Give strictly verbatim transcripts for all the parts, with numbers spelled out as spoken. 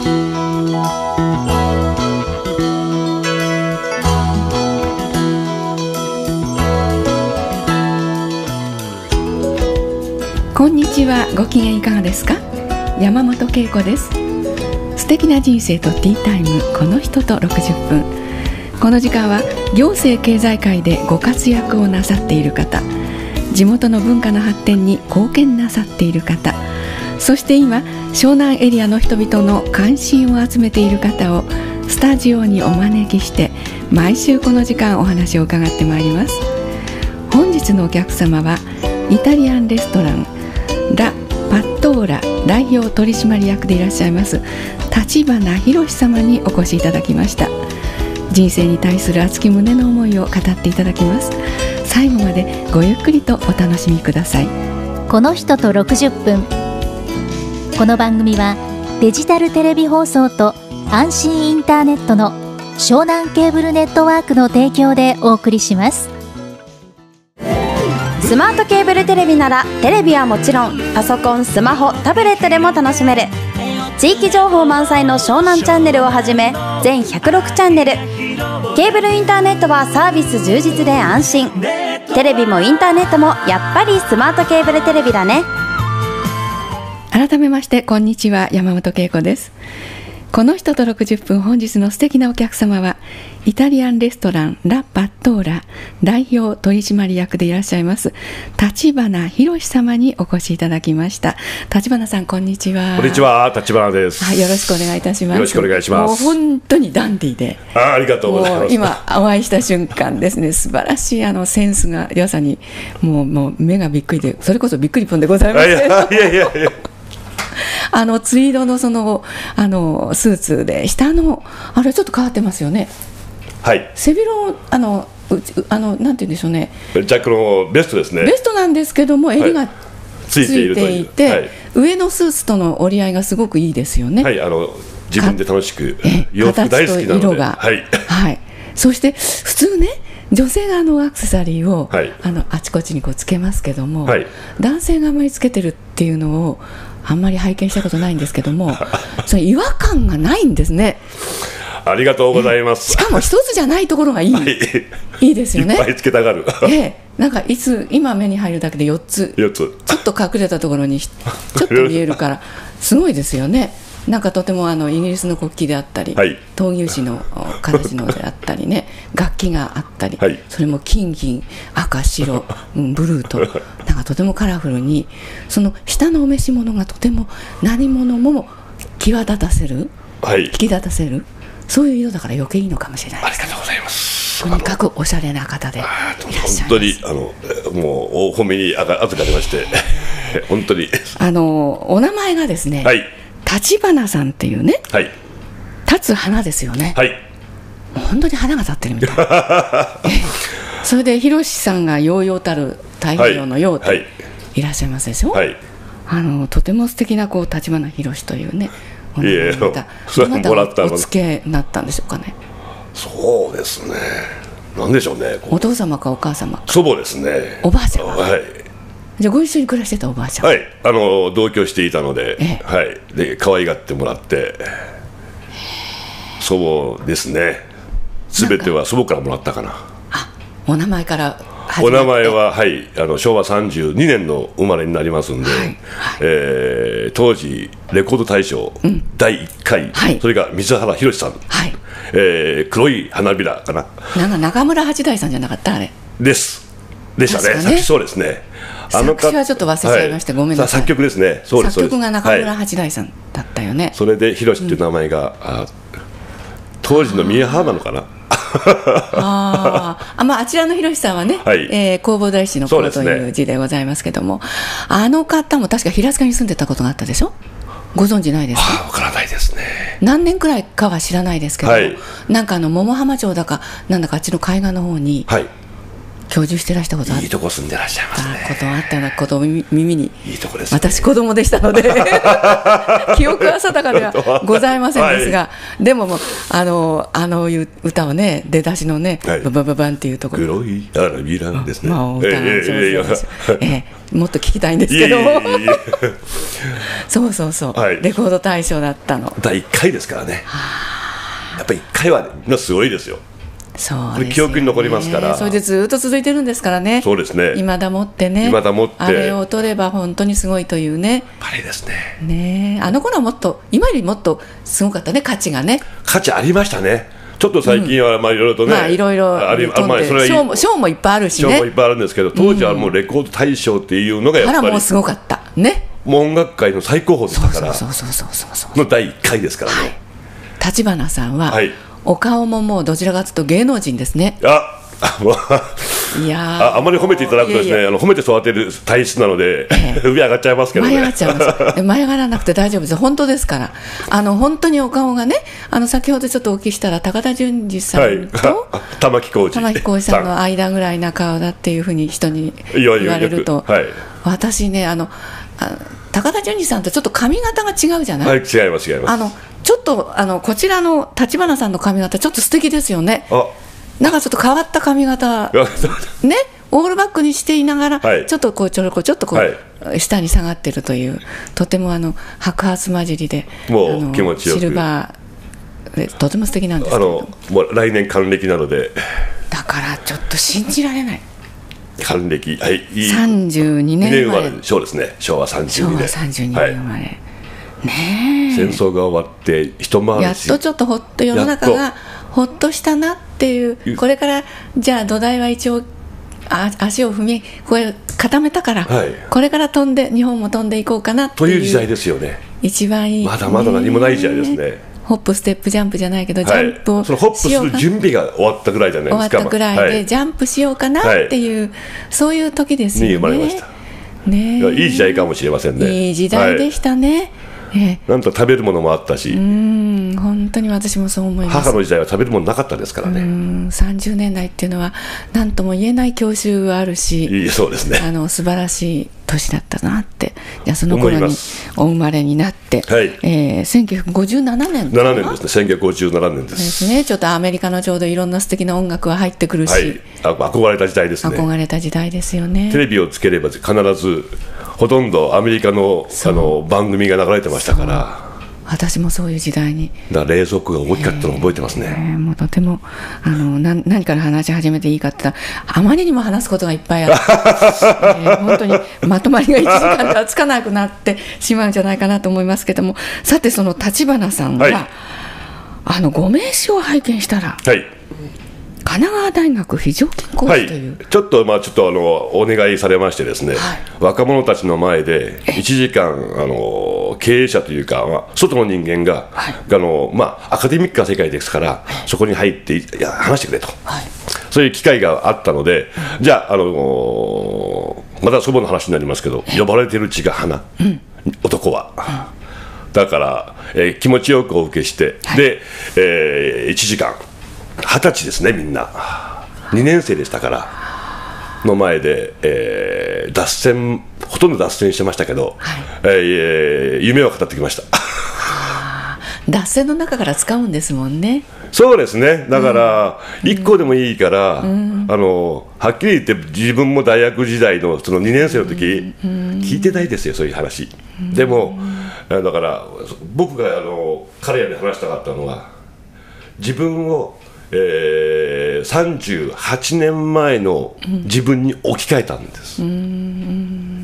こんにちは。ご機嫌いかがですか？山本恵子です。素敵な人生とティータイム、この人とろくじゅっぷん。この時間は行政経済界でご活躍をなさっている方、地元の文化の発展に貢献なさっている方、そして今湘南エリアの人々の関心を集めている方をスタジオにお招きして、毎週この時間お話を伺ってまいります。本日のお客様はイタリアンレストランラ・パットーラ代表取締役でいらっしゃいます立花宏様にお越しいただきました。人生に対する熱き胸の思いを語っていただきます。最後までごゆっくりとお楽しみください。 この人とろくじゅっぷん。この番組はデジタルテレビ放送と安心インターネットの湘南ケーブルネットワークの提供でお送りします。 スマートケーブルテレビならテレビはもちろんパソコン、スマホ、タブレットでも楽しめる。地域情報満載の湘南チャンネルをはじめ全ひゃくろくチャンネル、ケーブルインターネットはサービス充実で安心。テレビもインターネットもやっぱりスマートケーブルテレビだね。 改めましてこんにちは、山本恵子です。この人とろくじゅっぷん、本日の素敵なお客様はイタリアンレストランラ・パットーラ代表取締役でいらっしゃいます立花宏様にお越しいただきました。立花さん、こんにちは。 こんにちは、立花です。 はい、よろしくお願いいたします。 よろしくお願いします。 もう本当にダンディーで、 あ, ありがとうございます。 今お会いした瞬間ですね、素晴らしいあのセンスが良さにもう、もう目がびっくりで、それこそびっくりぽんでございます。 いやいやいやいやあのツイードのそのあのスーツで、下のあれちょっと変わってますよね。 はい、 背広あのあのなんて言うんでしょうね、 ジャックのベストですね。 ベストなんですけども、襟がついていて、はい、いて、はい、上のスーツとの折り合いがすごくいいですよね。 はい、あの自分で楽しく洋服大好きなので、形と色が、 はいはい、そして普通ね、女性があのアクセサリーを、はい、あのあちこちにこうつけますけども、はい、男性があまりつけてるっていうのをあんまり拝見したことないんですけどもその違和感がないんですね。 ありがとうございます。 しかも一つじゃないところがいい、はい、いいですよね。 いっぱいつけたがるええ、なんかいつ今目に入るだけでよっつ、 よっつちょっと隠れたところにちょっと見えるからすごいですよね。なんかとてもあのイギリスの国旗であったり、はい、闘牛士の形のであったりね楽器があったり、はい、それも金銀赤白ブルーとなんかとてもカラフルに、その下のお召し物がとても何者も際立たせる、はい、引き立たせる、そういう色だから余計いいのかもしれないです。 ありがとうございます。 とにかくおしゃれな方でいらっしゃいます。 本当にあのもうお褒めに預かりまして本当にあのお名前がですね、はい、立花さんっていうね、はい、立つ花ですよね。はい、もう本当に花が立ってるみたいそれで宏さんが揚々たる太平洋のようといらっしゃいますでしょ。はい、あのとても素敵なこう立花宏というね、お名前をまたお付けになったんでしょうかね。 そうですね、なんでしょうね。 お父様かお母様か。 祖母ですね。 おばあちゃん。 はい、 じゃあご一緒に暮らしてたおばあちゃん。 はい、あの同居していたので、ええ、はい、で可愛がってもらって、祖母ですね。すべては祖母からもらったかな。 あ、お名前から始おまって。 名前は、はい、あのしょうわさんじゅうにねんの生まれになりますんで、はいはい、えー、当時レコード大賞、うん、だいいっかい、はい、それが水原宏さん、はい、えー、黒い花びらかな、 なんか中村八大さんじゃなかったあれですでしたね。作詞、そうですね。 あの作詞はちょっと忘れちゃいました、はい、ごめんなさい。 作曲ですね。そうです、 作曲が中村八大さんだったよね。はい、 それで宏っていう名前が、うん、あ当時のミーハーなのかなああ、まあ、あちらの宏さんはね、はい、えー、弘法大師の頃という字でございますけども、ね、あの方も確か平塚に住んでたことがあったでしょ。ご存知ないですか。 わからないですね。 何年くらいかは知らないですけど、はい、なんかあの桃浜町だかなんだかあっちの海岸の方に、はい、 居住してらしたことあったいいとこ住んでらっしゃいますね。 ことあったようなことを耳耳に、 いいとこですね。 私子供でしたので記憶は定かではございませんですが、はい、でももうあのあの歌をね、出だしのね、はい、ババババンっていうところ、 黒いアラビランですね、 まあ、歌が上手ですよ、ええ、もっと聞きたいんですけどそうそうそう、はい、レコード大賞だったのだいいっかいですからね。やっぱりいっかいはすごいですよ。 そうですね、 記憶に残りますから。 それでずっと続いてるんですからね。 そうですね、 未だもってね、 未だもってあれを取れば本当にすごいというね。 あれですね。 ね、あの頃はもっと今よりもっとすごかったね、価値がね。 価値ありましたね。ちょっと最近はまあいろいろとね、 まあいろいろあり、まあそれ賞も賞もいっぱいあるしね。 賞もいっぱいあるんですけど、当時はもうレコード大賞っていうのがやっぱり、 あらもうすごかったね。 もう音楽界の最高峰でしたから。 そうそうそうそうそうのだいいっかいですからね。はい、 立花さんは、 はい、 お顔ももうどちらかというと芸能人ですね。 あいやあ, あまり褒めていただくとですね、いやいやあの褒めて育てる体質なので、ええ、上上がっちゃいますけどね。 舞い上がっちゃいます舞い上がらなくて大丈夫です、本当ですから。あの本当にお顔がね、あの先ほどちょっとお聞きしたら高田純次さんと、はい、 玉置浩二玉置浩二さんの間ぐらいな顔だっていうふうに人に言われると、はい、私ね、あのあ高田純次さんとちょっと髪型が違うじゃない。 はい、違います違います。 あのちょっとあのこちらの立花さんの髪型ちょっと素敵ですよね。 あ、 なんかちょっと変わった髪型ね、オールバックにしていながら、はい、ちょっとこうちょろこちょっとこう、はい、下に下がってるという、とてもあの白髪混じりで、 もう気持ちよくシルバーでとても素敵なんですけど、 あのもう来年還暦なので、 だからちょっと信じられない。 還暦、はい、いいさんじゅうにねん生まれ、 そうですね、しょうわさんじゅうにねん、 しょうわさんじゅうにねん生まれ、はい、ね、 戦争が終わって一回り、 やっとちょっとほっと世の中がほっとしたなっていう、これからじゃあ土台は一応あ足を踏みこれ固めたから、はい、これから飛んで日本も飛んでいこうかなっていうという時代ですよね。一番いい、 まだまだ何もない時代ですね。 ホップステップジャンプじゃないけど、ジャンプをそのホップする準備が終わったぐらいじゃないですか。 終わったぐらいで、はい、ジャンプしようかなっていう、はい、そういう時ですよね。に生まれました、ね、 いい時代かもしれませんね。 いい時代でしたね、はい、えなんと食べるものもあったし、 うーん、本当に私もそう思います。 母の時代は食べるものなかったですからね。 うーん、さんじゅうねんだいっていうのは何とも言えない郷愁があるし、 いい、そうですね、 あの素晴らしい年だったなって。じゃあその頃にお生まれになって、はい、えー、せんきゅうひゃくごじゅうななねんななねんですね。せんきゅうひゃくごじゅうななねんですですね。ちょっとアメリカのちょうどいろんな素敵な音楽が入ってくるし、はい、 憧れた時代ですね。 憧れた時代ですよね。 テレビをつければ必ずほとんどアメリカ の, あの番組が流れてましたから。 私もそういう時代に、 だから冷蔵庫が大きかったのを覚えてますね。 えー、もうとてもあのな何から話し始めていいかって言ったら、あまりにも話すことがいっぱいあって、えー、本当にまとまりがいちじかんではつかなくなってしまうんじゃないかなと思いますけども、さてその立花さんは、はい、あのご名刺を拝見したら、はい、神奈川大学非常勤講師という、 はい、ちょっとまあちょっとあのお願いされましてですね、はい、若者たちの前でいちじかんあの経営者というか、まあ、外の人間が、はい、あのまあ、アカデミックな世界ですから、はい、そこに入っていや話してくれと、はい、そういう機会があったので、うん、じゃあ、あのまた祖母の話になりますけど、呼ばれている血が花、うん、男は、うん、だから、えー、気持ちよくお受けして、はい、で、えー、いちじかんはたちですね、みんなにねん生でしたからの前で、えー、脱線ほとんど脱線してましたけど、はい、えー、夢を語ってきました脱線の中から使うんですもんね。 そうですね、だから、うん、いっこでもいいから、うん、あのはっきり言って自分も大学時代 の, そのにねん生の時、うん、聞いてないですよ、そういう話、うん、でもだから僕があの彼らに話したかったのは、自分をえー、さんじゅうはちねんまえの自分に置き換えたんです、うん、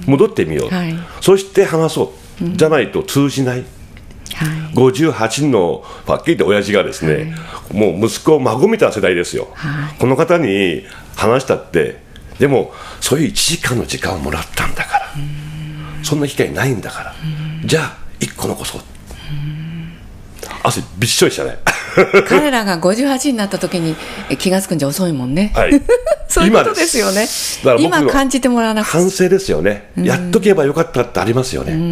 戻ってみよう、はい、そして話そう、うん、じゃないと通じない、はい、ごじゅうはちのはっきり言って親父がですね、はい、もう息子孫みたいな世代ですよ、はい、この方に話したって、でもそういういちじかんの時間をもらったんだから、うん、そんな機会ないんだから、うん、じゃあいっこ残そう、うん、汗びっしょりしたね彼らがごじゅうはちになった時に気がつくんじゃ遅いもんね、はい、そういうことですよね。今感じてもらわなくて反省ですよね、うん、やっとけばよかったってありますよね。うん、うん、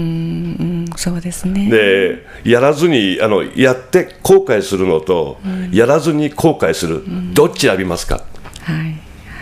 そうですね。 でやらずにあのやって後悔するのと、うん、やらずに後悔する、うん、どっち選びますか、はい、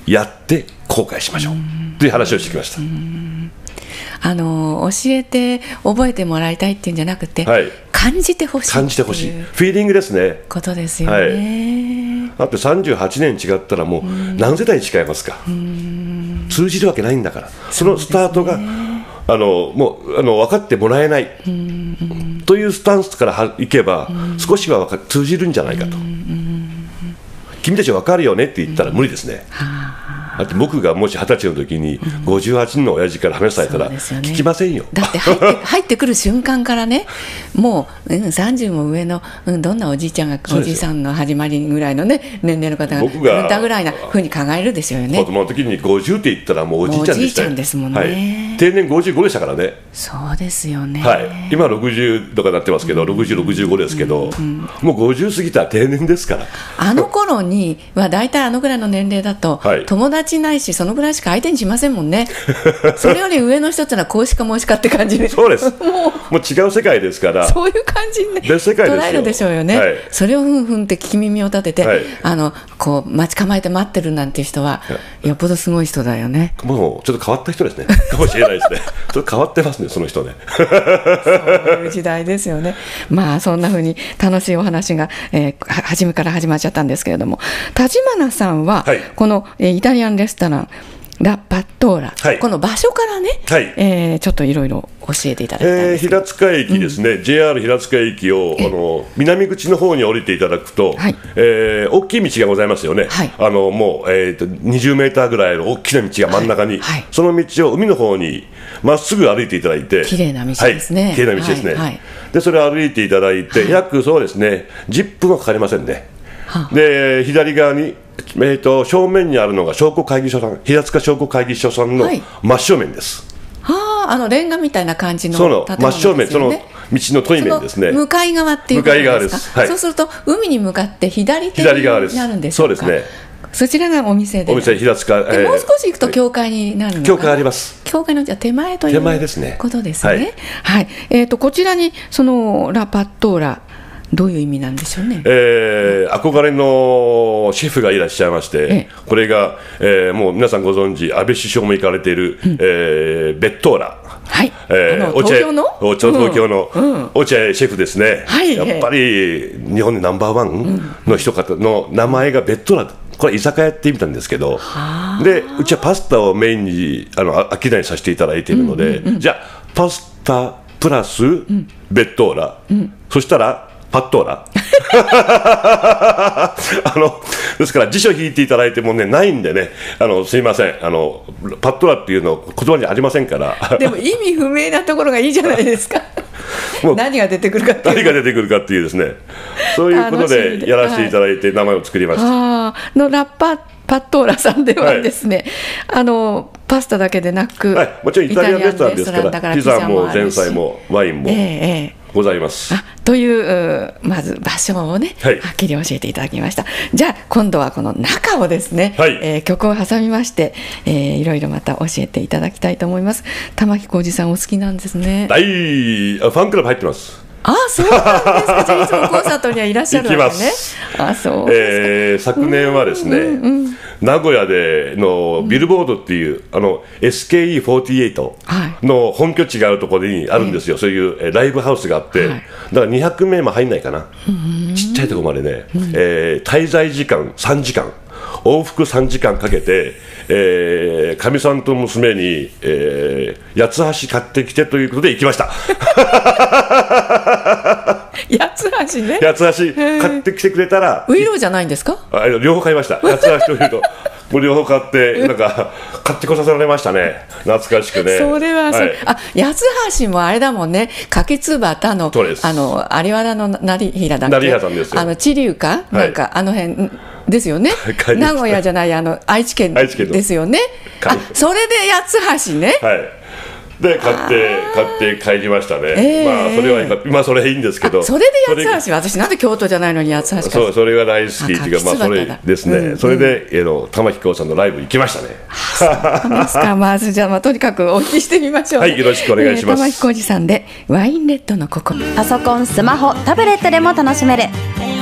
やって後悔しましょうという話をしてきました。 あの教えて覚えてもらいたいっていうんじゃなくて、はい、感じてほしい感じてほしいフィーリングですね。 ことですよね、 はい、だってさんじゅうはちねん違ったらもう何世代違いますか。通じるわけないんだから、そのスタートがあのもうあの分かってもらえないというスタンスからいけば少しは分か通じるんじゃないかと。君たち分かるよねって言ったら無理ですね。だって僕がもしはたちの時にごじゅうはちの親父から話されたら聞きませんよ。 だって入って入ってくる瞬間からね、もう、うん、さんじゅうも上の、うん、どんなおじいちゃんがおじいさんの始まりぐらいの、ね、年齢の方が僕がたぐらいなふうに考えるでしょうよね。 子供の時にごじゅうって言ったらもうおじいちゃんでしたよ。 おじいちゃんですもんね、はい、 定年ごじゅうごでしたからね。 そうですよね、 はい、今ろくじゅうとかなってますけど、ろくじゅう、ろくじゅうごですけど、うんうん、もうごじゅう過ぎたら定年ですから。 あの頃にはだいたいあのぐらいの年齢だと、はい、友達ないしそのぐらいしか相手にしませんもんねそれより上の人ってのはこうしかもうしかって感じでそうですもう、もう違う世界ですから、 そういう感じに、ね、 別世界ですよ、 捉えるでしょうよね、はい、それをふんふんって聞き耳を立てて、はい、あのこう待ち構えて待ってるなんていう人は、はい、よっぽどすごい人だよね。 もうちょっと変わった人ですねかもしれないですねちょっと変わってますね、その人ねそういう時代ですよね。まあそんなふうに楽しいお話が、えー、初めから始まっちゃったんですけれども、立花さんは、はい、この、えー、イタリアンレストランラ・パットーラ、はい、この場所からね、はい、えー、ちょっといろいろ教えていただきたいんですけど、 えー、平塚駅ですね、うん、ジェイアール 平塚駅をあの南口の方に降りていただくと、はい、えー、大きい道がございますよね、はい、あのもう、えー、とにじゅうメーターぐらいの大きな道が真ん中に、はいはい、その道を海の方にまっすぐ歩いていただいて、 綺麗な道ですね、 はい、綺麗な道ですね、 はいはい、 でそれを歩いていただいて、はい、約そうですねじゅっぷんはかかりませんね。で左側に、えー、と正面にあるのが商工会議所さん、平塚商工会議所さんの真正面です、 はい、あ, あのレンガみたいな感じの建物ですよね。その真正面、その道の対面ですね。 向かい側っていうことですか。向かい側です、はい、そうすると海に向かって左手になるんでしょうか。そうですね、そちらがお店で、 お店平塚、えー、もう少し行くと教会になるのかな。 教会あります。 教会のじゃ手前という手前ですね、 ことですね。はい、はい、えー、とこちらにそのラ・パットーラ、どういう意味なんでしょうね。 えー、憧れのシェフがいらっしゃいまして、ええ、これが、えー、もう皆さんご存知、安倍首相も行かれている、うん、えー、ベットーラ、 はい、 えー、 東京の東京の落合シェフですね、はい、やっぱり日本でナンバーワンの人方の名前がベットーラ、これ居酒屋って意味なんですけど、でうちはパスタをメインにあの商いにさせていただいているので、うんうんうん、じゃあパスタプラスベットーラ、うん、そしたらパットーラあのですから辞書引いていただいても、ね、ないんでね、あのすいません、あのパットーラっていうの言葉にありませんからでも意味不明なところがいいじゃないですかもう何が出てくるかっていう何が出てくるかっていうですね、そういうことでやらせていただいて名前を作りました、はい、 あのラッパパットーラさんではですね、はい、あのパスタだけでなく、はい、 もちろんイタリアンレストランですからピザも前菜もワインも、えーえーございます。 あというまず場所をね、はい、はっきり教えていただきました。じゃあ今度はこの中をですね、はい、えー、曲を挟みまして、えー、いろいろまた教えていただきたいと思います。玉置浩二さんお好きなんですね。 大ファンクラブ入ってます。 ああ、そうなんですか。じゃあいつもコンサートにはいらっしゃるわけね。あ、そうですか。 えー、昨年はですね、うんうんうん、名古屋でのビルボードっていう、うん、あの エスケーイーフォーティーエイト の本拠地があるところにあるんですよ、はい、そういうライブハウスがあって、はい、だからにひゃくめいも入んないかな、うん、ちっちゃいところまでね、うん、えー、滞在時間さんじかん、往復さんじかんかけて、えー、かみさんと娘に、えー、八つ橋買ってきてということで行きました八つ橋ね、 八つ橋買ってきてくれたら、 ウイローじゃないんですか。 あ、両方買いました。八つ橋とウイローもう両方買ってなんか買ってこさせられましたね、懐かしくね。 それはそれ、はい、あ、八つ橋もあれだもんね、柿つばたのあの有原の成平だっけ、 成平さんですよ。 あの知立か、はい、なんかあの辺ですよね名古屋じゃない、あの愛知県ですよね。あ、それで八つ橋ね、はい、 で買って買って帰りましたね、えー、まあそれは今それいいんですけど、 それで八つ橋、私なんで京都じゃないのに八つ橋か、 そう、それが大好きっていうか、まあそれですね、うんうん、それで、えの玉置浩二さんのライブ行きましたね。 そうですかまずじゃあ、まあ、とにかくお聞きしてみましょう、ね、 はい、よろしくお願いします、えー、 玉置浩二さんでワインレッドの心。 パソコン、スマホ、タブレットでも楽しめる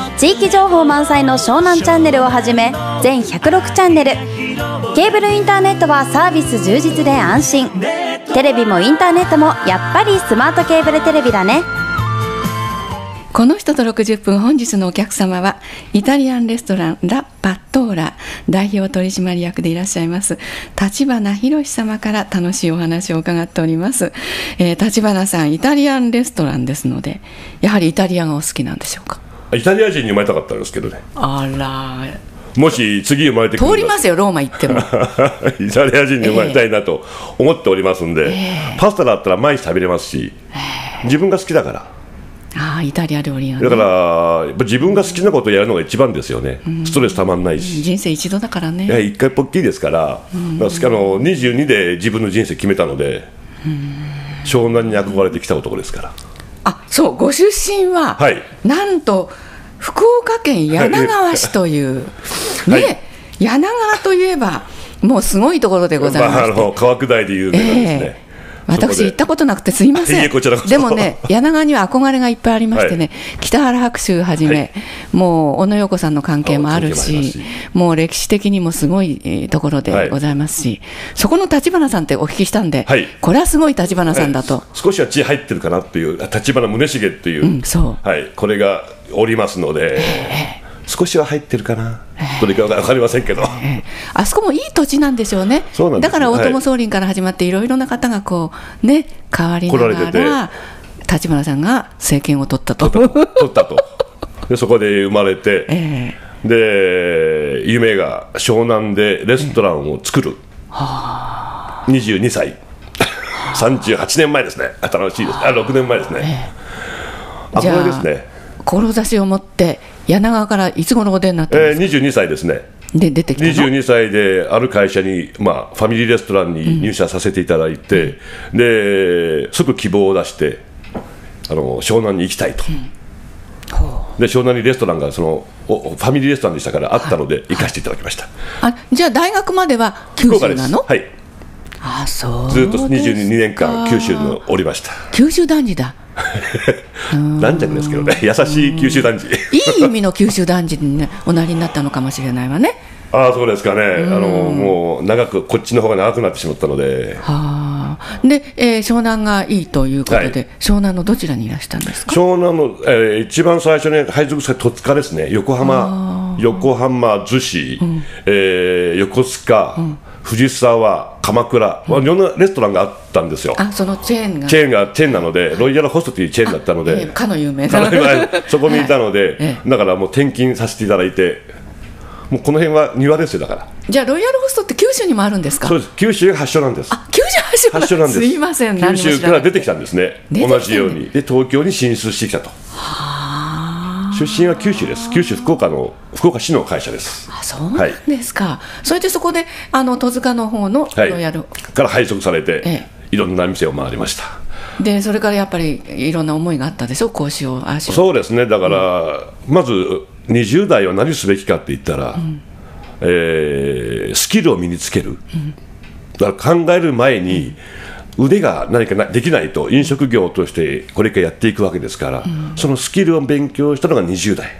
地域情報満載の湘南チャンネルをはじめ全ひゃくろくチャンネル、ケーブルインターネットはサービス充実で安心。テレビもインターネットもやっぱりスマートケーブルテレビだね。 この人とろくじゅっぷん、本日のお客様はイタリアンレストランラ・パットーラ代表取締役でいらっしゃいます立花博様から楽しいお話を伺っております。えー、立花さん、イタリアンレストランですので、やはりイタリアがお好きなんでしょうか？ イタリア人に生まれたかったんですけどね。 あら、 もし次生まれてくる通りますよ、ローマ行ってもイタリア人に生まれたいなと思っておりますんで、 えー、 パスタだったら毎日食べれますし、えー、自分が好きだから。 ああ、イタリア料理が、ね、 だからやっぱ自分が好きなことをやるのが一番ですよね。ストレスたまんないし、 人生一度だからね。 いや、一回ぽっきりですから、うん、だからあのにじゅうにで自分の人生決めたので、うん、湘南に憧れてきた男ですから。 あ、そう、ご出身は、はい、なんと福岡県柳川市という、はい、ね、柳川といえばもうすごいところでございまして、まあ、あの川下りで有名なんですね。えー私行ったことなくてすいません。いえ、こちらこそ。でもね、柳川には憧れがいっぱいありましてね、はい、北原白秋はじめ、はい、もう小野洋子さんの関係もあるし、もう歴史的にもすごいところでございますし、はい、そこの立花さんってお聞きしたんで、はい、これはすごい立花さんだと、はい、 少しは血入ってるかなっていう、立花宗茂っていう、うん、そう、はい、これがおりますので、えー少しは入ってるかな、どれか分かりませんけど、えー、 あそこもいい土地なんでしょうね。そうなんです。だから大友宗麟から始まっていろいろな方がこう、ね、変わりながら立花さんが政権を取ったと取ったとでそこで生まれて、えー、で夢が湘南でレストランを作る、えー、にじゅうにさいさんじゅうはちねんまえですね。楽しいです。あ、ろくねんまえですね。えー、憧れですね。 志を持って柳川からいつ頃お出になったんですか？ えー、にじゅうにさいですね。 で出てきたの？ にじゅうにさいである会社に、まあ、ファミリーレストランに入社させていただいて、うん、で即希望を出してあの湘南に行きたいと、うん、で湘南にレストランがそのおファミリーレストランでしたからあったので行かせていただきました。 はいはい、あ、じゃあ大学までは九州なの？ はい。あ、そうずっとにじゅうにねんかん九州におりました。 九州男児だ。 軟弱ですけどね、優しい九州男児。 いい意味の九州男児に、ね、おなりになったのかもしれないわね。 ああ、そうですかね。あのもう長くこっちの方が長くなってしまったので。 はあ。で、えー、湘南がいいということで、はい、湘南のどちらにいらしたんですか？ 湘南の、えー、一番最初に配属された戸塚ですね。横浜、横浜、逗子、うん、えー、横須賀、うん、藤沢、鎌倉、うん、いろんなレストランがあったんですよ。 あ、そのチェーンがチェーンがチェーンなので、ロイヤルホストというチェーンだったので、 えー、かの有名なそこにいたので、はい、だからもう転勤させていただいて、もうこの辺は庭ですよ。だからじゃあロイヤルホストって九州にもあるんですか？ そうです、九州が発祥なんです。 あ、九州発祥なんです。 なんです。 すいません、 九州から出てきたんですね。同じようにで東京に進出してきたと。は出身は九州です。九州福岡の福岡市の会社です。 あ、そうなんですか。はい、それでそこであの戸塚の方のロイヤル、はい、 から配属されて、ええ、いろんな店を回りました。 でそれからやっぱりいろんな思いがあったでしょ、こうしようああしよう。 そうですね。だから、うん、まずにじゅう代は何すべきかって言ったら、うん、えー、スキルを身につける、うん、だから考える前に腕が何かできないと飲食業としてこれからやっていくわけですから、うん、そのスキルを勉強したのがにじゅう代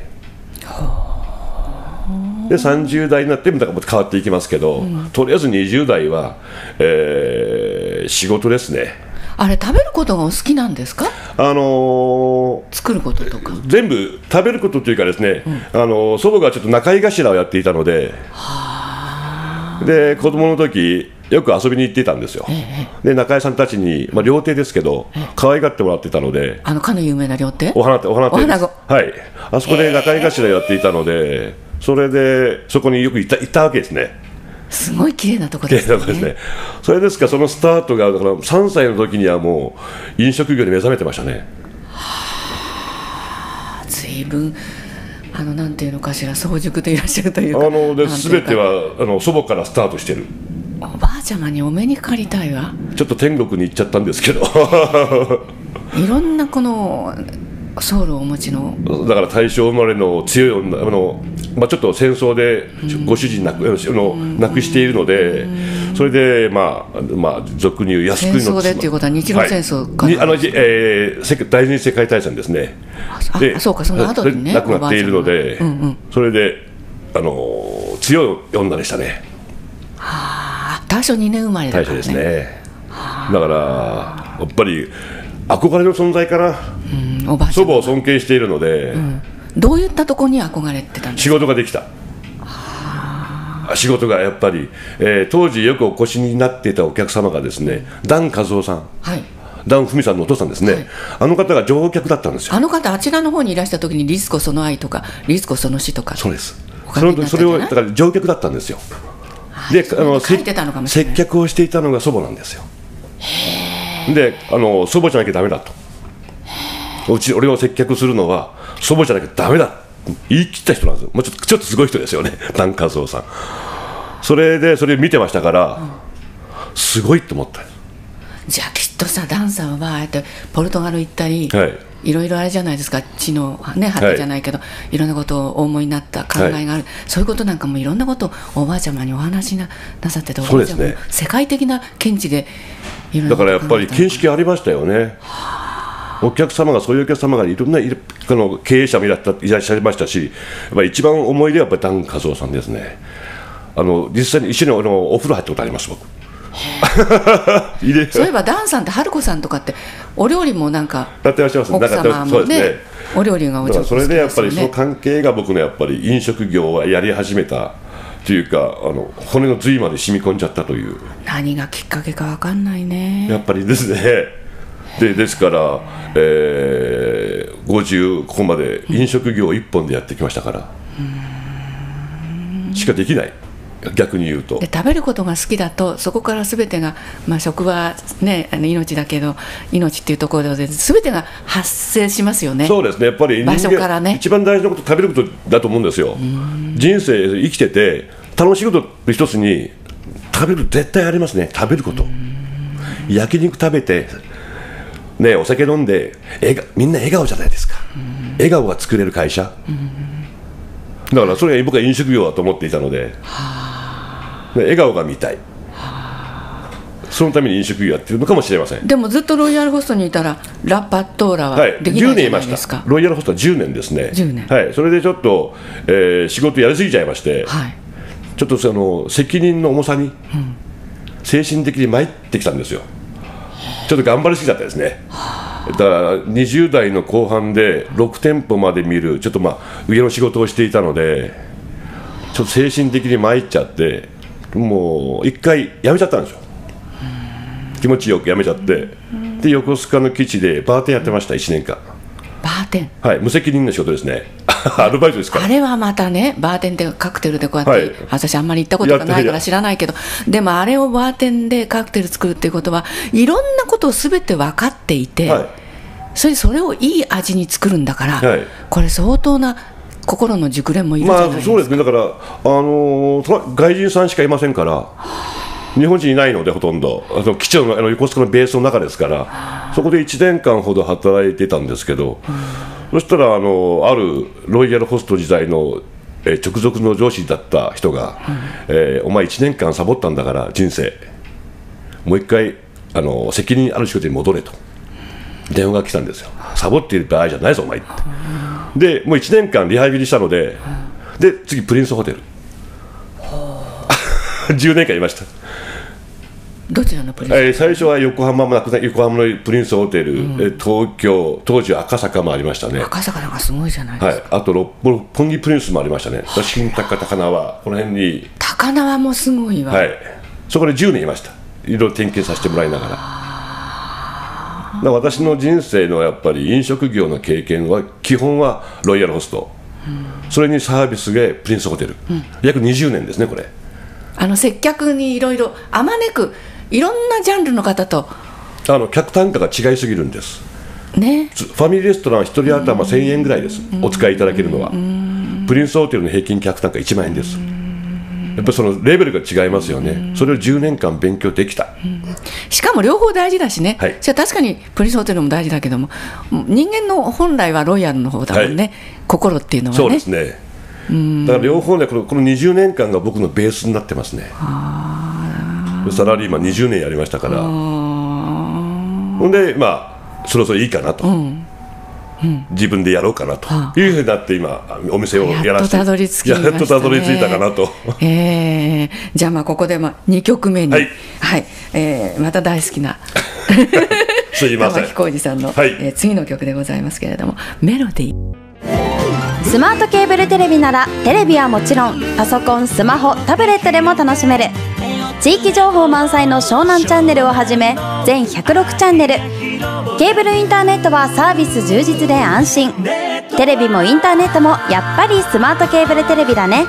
で、さんじゅう代になってだから変わっていきますけど、うん、とりあえずにじゅう代は、えー、仕事ですね。 あれ食べることがお好きなんですか？ あのー、 作ることとか全部食べることというかですね、うん、あのー、祖母がちょっと仲居頭をやっていたので、はで子供の時よく遊びに行っていたんですよ。ええ、で仲居さんたちに、まあ、料亭ですけど、ええ、可愛がってもらってたので、 あのかの有名な料亭、 お花亭、お花亭です。はい、あそこで仲居頭やっていたので、えー、それでそこによく行った、行ったわけですね。 すごい綺麗なところですね。 ですね。それですからそのスタートがだからさんさいの時にはもう飲食業に目覚めてましたね。 はあ、随分あのなんていうのかしら、早熟でいらっしゃるというか、 あので全てはあの祖母からスタートしてる。 おばあちゃまにお目にかかりたいわ。 ちょっと天国に行っちゃったんですけどいろんなこのソウルをお持ちの、 だから大正生まれの強い女、あの、まあ、ちょっと戦争でご主人亡く、うん、亡くしているので、 それで、まあまあ、俗に言う靖国の戦争でっていうことは日露戦争か、 はい、あの、えー、世界第二次世界大戦ですね。 であそうか、その後にね亡くなっているので、うんうん、それで、あのー、強い女でしたね。 はあ、大正にねん生まれだからね。 大正ですね。だからやっぱり憧れの存在かな、うん、おばあちゃん祖母を尊敬しているので、うん、 どういったところに憧れてたんですか？ 仕事ができた。仕事がやっぱり、えー、当時よくお越しになっていたお客様がですね、ダン和夫さん、はい、ダン文さんのお父さんですね、はい、あの方が乗客だったんですよ。 あの方、あちらの方にいらした時にリツコその愛とかリツコその死とか、 そうです、そのそれをだから乗客だったんですよ。で、あの接客をしていたのが祖母なんですよ。で、あの祖母じゃなきゃダメだと、うち俺を接客するのは祖母じゃなきゃダメだ言い切った人なんですよ。もうちょっと、ちょっとすごい人ですよね、ダン・カズオさん。それでそれ見てましたから、うん、すごいと思った。 じゃあきっとさ、ダンさんはああやってポルトガル行ったり、はい、いろいろあれじゃないですか、地の、ね、果てじゃないけど、はい、いろんなことをお思いになった考えがある、はい、そういうことなんかもいろんなことをおばあちゃまにお話し な, なさってて、おばあちゃまも世界的な見地でいろんなことを考えてた。だからやっぱり見識ありましたよね。お客様が、そういうお客様がいろんなあの経営者もいらっしゃいましたし、やっぱり一番思い出はやっぱりダン・カズオさんですね。あの実際に一緒にあのお風呂入ったことあります、僕。 そういえばダンさんって春子さんとかってお料理もなんかやってらっしゃいます。 奥様もね、ね、お料理がお上手ですよね。 それでやっぱりその関係が僕のやっぱり飲食業はやり始めたというか、あの骨の髄まで染み込んじゃったという。 何がきっかけか分かんないね、 やっぱりですね。で, ですから、えー、ごじゅうここまで飲食業一本でやってきましたから、うん、しかできない、逆に言うと。 で食べることが好きだと、そこからすべてが、まあ、食は、ね、あの命だけど命っていうところですべてが発生しますよね。 そうですね、やっぱり人間場所からね、一番大事なこと食べることだと思うんですよ。人生生きてて楽しいことって一つに食べる絶対ありますね。食べること、焼肉食べてね、お酒飲んでみんな笑顔じゃないですか。笑顔が作れる会社だから、それが僕は飲食業だと思っていたので、笑顔が見たい、そのために飲食業やってるのかもしれません。 でもずっとロイヤルホストにいたらラ・パットーラはできないじゃないですか。 はい、じゅうねんいました。ロイヤルホストはじゅうねんですね。 じゅうねん、 はい、それでちょっと、えー、仕事やりすぎちゃいまして、はい、ちょっとその責任の重さに、うん、精神的に参ってきたんですよ。ちょっと頑張りすぎちゃったですね。だからにじゅう代の後半でろく店舗まで見るちょっとまあ上の仕事をしていたので、ちょっと精神的に参っちゃって、もう一回辞めちゃったんですよ。気持ちよく辞めちゃって、で横須賀の基地でバーテンやってました、いちねんかん。 バーテン、 はい、無責任な仕事ですね。アルバイトですから。 あれはまたね、バーテンでカクテルでこうやって、はい、私あんまり行ったことがないから知らないけど、でもあれをバーテンでカクテル作るっていうことはいろんなことをすべて分かっていて、はい、それそれをいい味に作るんだから、はい、これ相当な心の熟練もいるじゃないですか。まあ、そうですね。だから、あのー、外人さんしかいませんから、日本人いないので、ほとんどあの基地のあの横須賀のベースの中ですから、そこでいちねんかんほど働いてたんですけど、そしたらあのあるロイヤルホスト時代の、えー、直属の上司だった人が、うん、えー、お前いちねんかんサボったんだから人生もう一回あの責任ある仕事に戻れと電話が来たんですよ。サボっている場合じゃないぞお前って。でもういちねんかんリハビリしたので、で次プリンスホテルじゅうねんかんいました。どちらのプリンス、 えー、最初は横浜もなくな横浜のプリンスホテル、うん、え東京、当時赤坂もありましたね。 赤坂なんかすごいじゃないですか。 はい、あと六本木プリンスもありましたね。新高高輪、この辺に高輪もすごいわ。 はい、そこでじゅうねんいました。いろいろ点検させてもらいながら。だから私の人生のやっぱり飲食業の経験は基本はロイヤルホスト、うん、それにサービスでプリンスホテル、うん、約にじゅうねんですね。これあの接客にいろいろあまねくいろんなジャンルの方とあの客単価が違いすぎるんです、 ね、 ファミリーレストランひとり頭せんえんぐらいです。お使いいただけるのは。プリンスホテルの平均客単価いちまんえんです。やっぱりそのレベルが違いますよね。それをじゅうねんかん勉強できた。 しかも両方大事だしね、はい、じゃあ確かにプリンスホテルも大事だけども、人間の本来はロイヤルの方だもんね、はい、心っていうのはね。 そうですね。だから両方ね、この、このにじゅうねんかんが僕のベースになってますね。 サラリーマンにじゅうねんやりましたから、ほんでまあそろそろいいかなと、うんうん、自分でやろうかなというふうになって今お店をやらせてやっとたどり着きましたね。 やっとたどり着いたかなと、 えー、じゃあまあここでまあにきょくめに、はいはいえー、また大好きなすいません玉置浩二さんの、はいえー、次の曲でございますけれども、メロディー。 スマートケーブルテレビならテレビはもちろんパソコン、スマホ、タブレットでも楽しめる。地域情報満載の湘南チャンネルをはじめ全ひゃくろくチャンネル、ケーブルインターネットはサービス充実で安心。テレビもインターネットもやっぱりスマートケーブルテレビだね。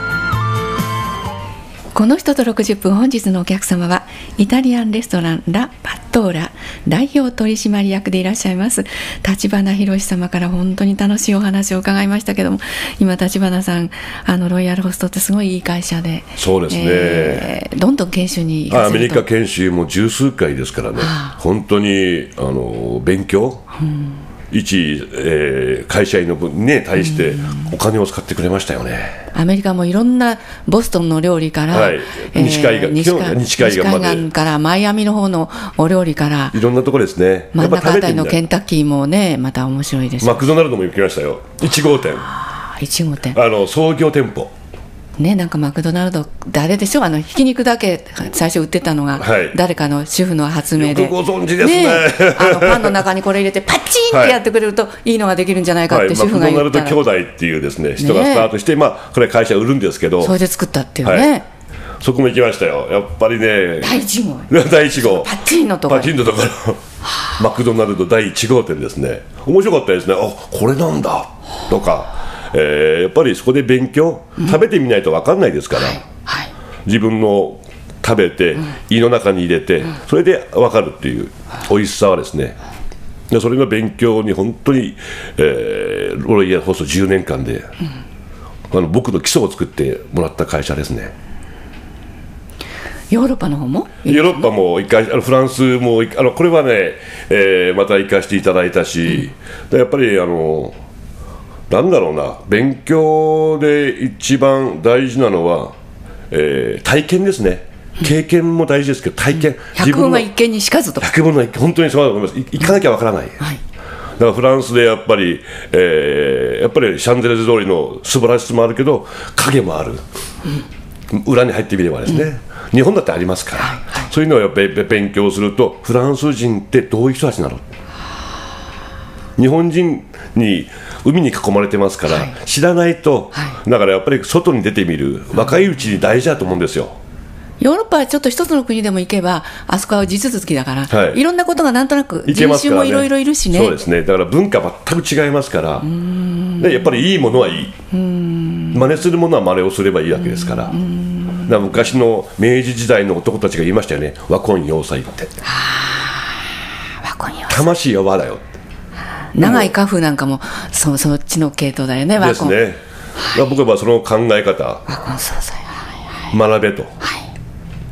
この人とろくじゅっぷん、本日のお客様はイタリアンレストランラ・パットーラ代表取締役でいらっしゃいます立花宏様から本当に楽しいお話を伺いましたけども、今立花さんあのロイヤルホストってすごいいい会社で、 そうですね、 えー、どんどん研修に行かせると。 アメリカ研修も十数回ですからね、はあ、本当にあの勉強、うん一、えー、会社員の分に、ね、対してお金を使ってくれましたよね。 アメリカもいろんなボストンの料理から、はいえー、西海岸、 西海西海岸からマイアミの方のお料理からいろんなところですね。 真ん中あたりのケンタッキーもねまた面白いです。 マクドナルドも行きましたよ。いち号店、 いち号店、 あの創業店舗ね、なんかマクドナルド誰でしょう、あのひき肉だけ最初売ってたのが、はい、誰かの主婦の発明で、 よくご存知ですね。 ねあのパンの中にこれ入れてパッチンってやってくれるといいのができるんじゃないかって主婦が言ったら、 はい、マクドナルド兄弟っていうですね人がスタートして、ねまあ、これ会社売るんですけど、 それで作ったっていうね、はい、 そこも行きましたよ。やっぱりねだいいち号だいいち号パッチンのところパチンのところマクドナルドだいいち号店ですね。面白かったですね。あこれなんだとか、えー、やっぱりそこで勉強、うん、食べてみないと分かんないですから、はいはい、自分の食べて、うん、胃の中に入れて、うん、それで分かるっていう美味しさはですね、でそれの勉強に本当に、えー、ロイヤルホストじゅうねんかんで、うん、あの僕の基礎を作ってもらった会社ですね。 ヨーロッパの方もヨーロッパも行かあのフランスもあのこれはね、えー、また行かせていただいたし、うん、でやっぱりあのなんだろうな、勉強で一番大事なのは、えー、体験ですね。経験も大事ですけど体験、うん、 百聞は一見にしかずと。 百聞は一見、本当にそうだと思います。行かなきゃわからない、はい、だからフランスでやっぱり、えー、やっぱりシャンゼリゼ通りの素晴らしさもあるけど影もある、うん、裏に入ってみればですね、うん、日本だってありますから、はいはい、そういうのをやっぱり勉強するとフランス人ってどういう人たちなの、日本人に海に囲まれてますから、はい、知らないと、はい、だからやっぱり外に出てみる、若いうちに大事だと思うんですよ。 ヨーロッパはちょっと一つの国でも行けばあそこは地続きだから、はい、いろんなことがなんとなく人種もいろいろいるしね。 そうですね、だから文化全く違いますから、でやっぱりいいものはいい、真似するものは真似をすればいいわけですから、だから昔の明治時代の男たちが言いましたよね、和魂要塞って。 和魂要塞、 魂は和だよ。 長い家風なんかも そ, そっちの系統だよね、和ですね、はい、僕はその考え方、 和魂総裁、はいはい、学べと、はい、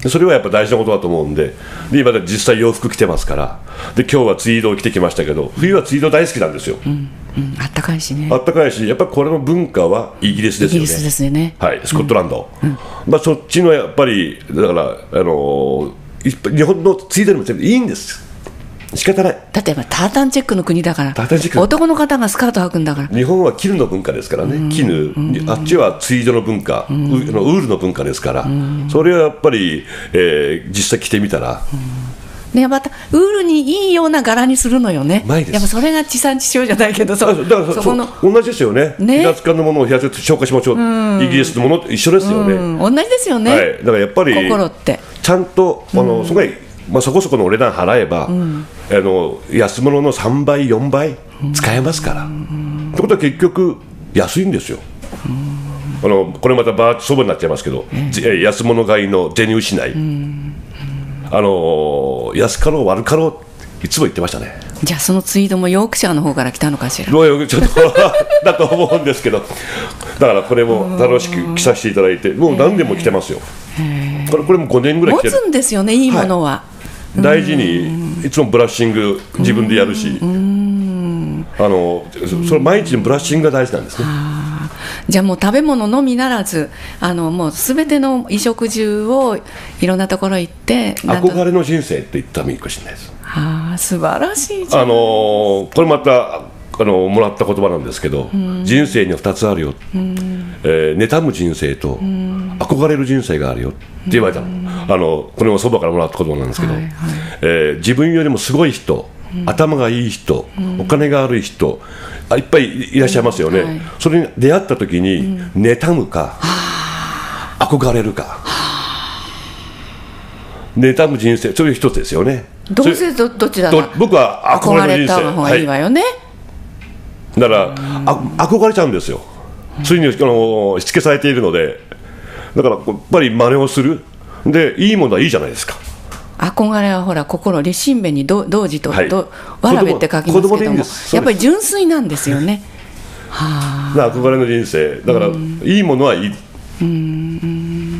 それはやっぱ大事なことだと思うんで、で今で実際洋服着てますから、で今日はツイードを着てきましたけど、冬はツイード大好きなんですよ、うんうん、あったかいしね、 あったかいし、やっぱりこれの文化はイギリスですよね、 イギリスですよね、 はい、スコットランド、うんうんまあ、そっちのやっぱりだから、あのー、日本のツイードにも全部いいんです、仕方ない。 だってタータンチェックの国だから、男の方がスカート履くんだから。 日本は絹の文化ですからね、うん、絹、うん、あっちはツイードの文化、うん、ウールの文化ですから、うん、それはやっぱり、えー、実際着てみたら、 うんね、またウールにいいような柄にするのよね。 やっぱそれが地産地消じゃないけど、そだからそこの同じですよね。ね、平塚のものを平塚紹介しましょう、うん、イギリスのものと一緒ですよね、うん、 同じですよね、 はい、だからやっぱり心ってちゃんとあの、うん、すごいまあ、そこそこのお値段払えば、うん、あの安物のさんばいよんばい使えますから、うん、ってことは結局安いんですよ、うん、あのこれまたバーチそばになっちゃいますけど、うん、安物買いの銭失い、うん、あの安かろう悪かろういつも言ってましたね。 じゃあそのツイードもヨークシャーの方から来たのかしら。ちょっとだと思うんですけど、だからこれも楽しく着させていただいて、もう何年も着てますよ。これ、これもごねんぐらい着てる。 持つんですよね、いいものは、はい、 大事にいつもブラッシング自分でやるし、あのそれ毎日のブラッシングが大事なんですね。 じゃあもう食べ物のみならず、あのもうすべての衣食住をいろんなところ行って、 憧れの人生って言ったらいいかもしれないです。 ああ、素晴らしいじゃん。 あのー、これまたあのもらった言葉なんですけど、うん、人生にはふたつあるよ、うん、えー、妬む人生と、うん、憧れる人生があるよって言われたの、うん、あのこれもそばからもらった言葉なんですけど、はいはい、えー、自分よりもすごい人、うん、頭がいい人、うん、お金がある人いっぱいいらっしゃいますよね、うん、はい、それに出会った時に、うん、妬むか、うん、憧れるか、妬む人生、それ一つですよね。 どうせ ど, どちらが僕は憧れる人生、 憧れた方がいいわよね、はい、 だから、あ憧れちゃうんですよ、ついにあのしつけされているので、だからやっぱり真似をする、でいいものはいいじゃないですか。 憧れはほら心立身弁に同時と、はい、わらべって書きますけども、やっぱり純粋なんですよね。はあ、 憧れの人生だから、うん、いいものはいい、うん、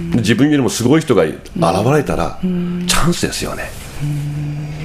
自分よりもすごい人が現れたら、うん、チャンスですよね、うん、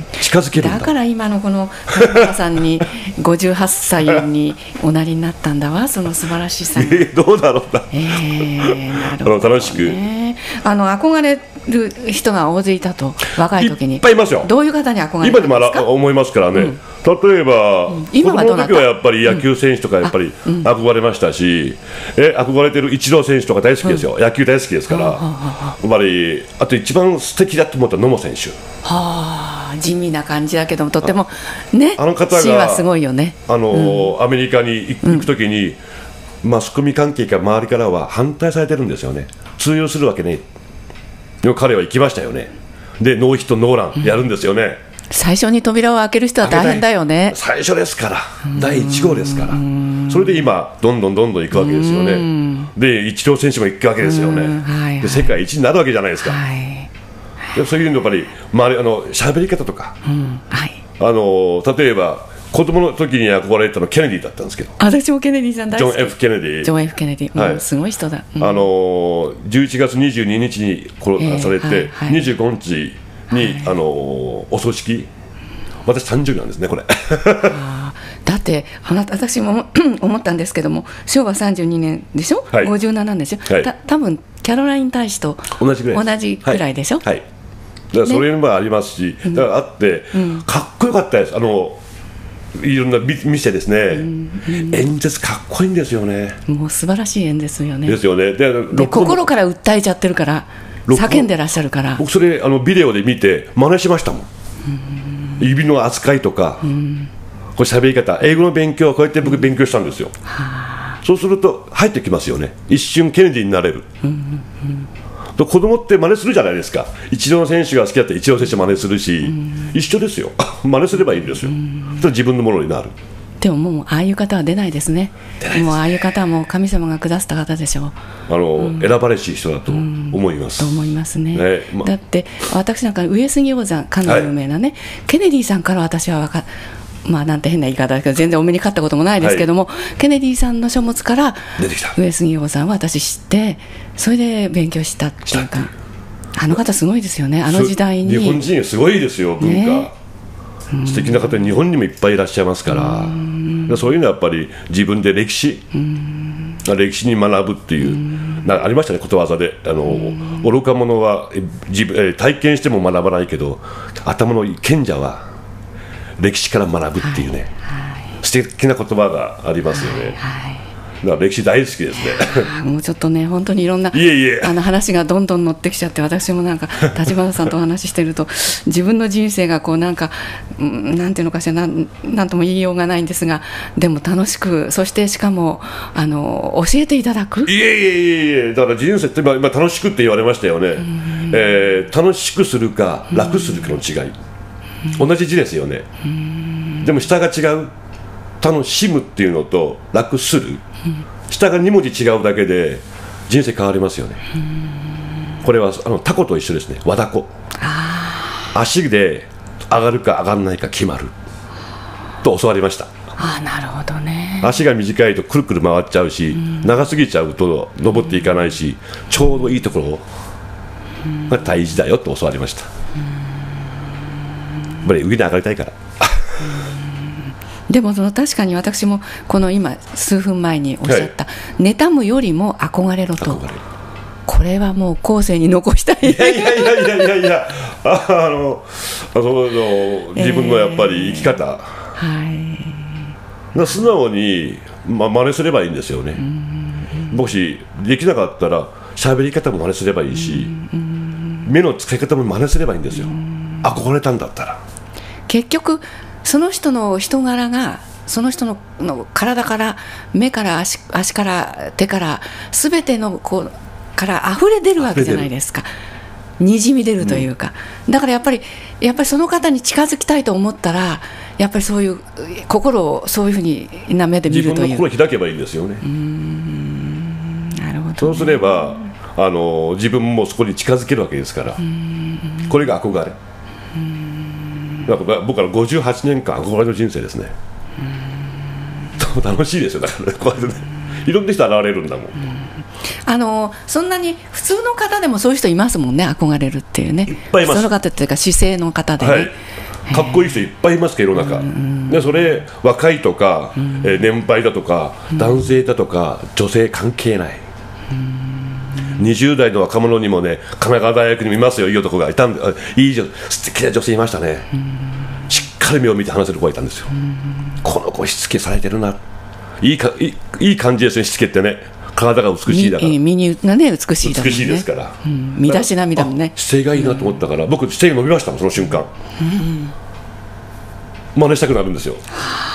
近づけるんだ。 だから今のこの田中さんにごじゅうはっさいにおなりになったんだわ、その素晴らしさが。 えー、どうだろうな、 えー、なるほどね、 楽しくあの憧れる人が大勢いたと、若い時にいっぱいいますよ。 どういう方に憧れたんですか？ 今でもあ思いますからね、うん、例えば、うん、子供の時はやっぱり野球選手とかやっぱり憧れましたし、うん、え憧れてるイチロー選手とか大好きですよ、うん、野球大好きですから、やっぱりあと一番素敵だと思った野茂選手、 はあ、地味な感じだけどもとってもね、 あの方が芯はすごいよね。 あの、うん、アメリカに行く時に、うん、マスコミ関係から周りからは反対されてるんですよね。通用するわけね。でも彼は行きましたよね。でノーヒットノーランやるんですよね、うん、 最初に扉を開ける人は大変だよね。 最初ですから、だいいち号ですから、それで今どんどんどんどん行くわけですよね。でイチロー選手も行くわけですよね、はいはい、で世界一になるわけじゃないですか、はい、でそういうのやっぱり周りあの喋り方とか、うんはい、あの例えば子供の時に憧れたのケネディだったんですけど、 私もケネディさん大好き。 ジョン・ F ・ケネディ、 ジョン・ F ・ケネディ、はい、すごい人だ、うん、あのじゅういちがつにじゅうににちに殺されて、えーはいはい、にじゅうごにちに、はい、あのお葬式、私誕生日なんですねこれあだってあなた私も思ったんですけども、しょうわさんじゅうにねんでしょ、はい、ごじゅうななでしょ、はい、た多分キャロライン大使と同じぐらい、同じぐらいでしょ、 はいはい、だからそういうのもありますし、ね、だからあって、うん、かっこよかったです。あのいろんな店ですね、うんうん、演説かっこいいんですよね。もう素晴らしい演説よね。 ですよね。でで心から訴えちゃってるから、叫んでらっしゃるから、 僕それあのビデオで見て真似しましたもん、うん、指の扱いとか、うん、これ喋り方、英語の勉強はこうやって僕勉強したんですよ、うん、そうすると入ってきますよね。一瞬ケネディになれる、うんうん子供って真似するじゃないですか。イチロー選手が好きだったらイチロー選手真似するし、うん、一緒ですよ真似すればいいんですよ、うん、それ自分のものになる。 でももうああいう方は出ないですね。出ないですね。もうああいう方はもう神様が下した方でしょう。 あの、うん、選ばれし人だと思います、 うん、と思いますね、ねま、だって私なんか上杉鷹山かの有名なね、はい、ケネディさんから私は分かまあなんて変な言い方だけど全然お目にかかったこともないですけども、はい、ケネディさんの書物から出てきた上杉鷹山は私知って、それで勉強したっていうか、あの方すごいですよね。あの時代に日本人すごいですよ、文化、ね、素敵な方日本にもいっぱいいらっしゃいますから、うそういうのはやっぱり自分で歴史歴史に学ぶっていうなんかありましたね、ことわざで。あの愚か者は自分体験しても学ばないけど、頭の賢者は歴史から学ぶっていうね、はいはい、素敵な言葉がありますよね、はいはい、だから歴史大好きですねもうちょっとね本当にいろんないえいえあの話がどんどん乗ってきちゃって、私もなんか立花さんとお話ししてると自分の人生がこうなんかなんていうのかしら、なん、なんとも言いようがないんですが、でも楽しく、そしてしかもあの教えていただく。 いえいえいえいえ、だから人生って今、今楽しくって言われましたよね、えー、楽しくするか楽するかの違い、同じ字ですよね。でも下が違う。楽しむっていうのと楽する、下がに文字違うだけで人生変わりますよね。これはあのタコと一緒ですね。和タコ、足で上がるか上がらないか決まると教わりました。 ああ、なるほどね。 足が短いとくるくる回っちゃうし、長すぎちゃうと登っていかないし、ちょうどいいところが大事だよと教わりました。やっぱり上に上がりたいからでもその確かに私もこの今数分前におっしゃった、はい、妬むよりも憧れろと、憧れる、これはもう後世に残したい。 いやいやいやいやいやいや、ああのその自分のやっぱり生き方、えーはい、素直に、ま、真似すればいいんですよね。もしできなかったら喋り方も真似すればいいし、目の使い方も真似すればいいんですよ。憧れたんだったら。 結局その人の人柄がその人 の, の体から目から 足, 足から手から全てのこうから溢れ出るわけじゃないですか。にじみ出るというか、うん、だからやっぱりやっぱりその方に近づきたいと思ったらやっぱりそういう心をそういうふうにな目で見るという、 自分の心を開けばいいんですよね。 うーん、なるほどね。 そうすればあの自分もそこに近づけるわけですから、これが憧れ。うーん、だから僕はごじゅうはちねんかん憧れの人生ですね。うーん、楽しいですよ。だからこうやってね、いろんな人現れるんだもん。 あのそんなに普通の方でもそういう人いますもんね、憧れるっていうね。 いっぱいいます。 その方っていうか姿勢の方でね、はい、 かっこいい人いっぱいいますけど、世の中で、それ若いとか、えー、年配だとか、男性だとか女性関係ない。にじゅう代の若者にもね、神奈川大学にもいますよ、いい男がいたんで、いい女素敵な女性いましたね。しっかり目を見て話せる子がいたんですよ。この子しつけされてるな、いいか、いい、いい感じですね。しつけってね、体が美しいだから、 身にがね美しいだからね、 美しいですから、 うん、身だしなみだもんね。 姿勢がいいなと思ったから、うん、僕姿勢が伸びましたもん、その瞬間、うん、真似したくなるんですよ。